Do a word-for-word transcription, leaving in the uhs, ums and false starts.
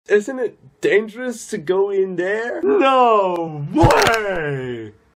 Isn't it dangerous to go in there? No! What?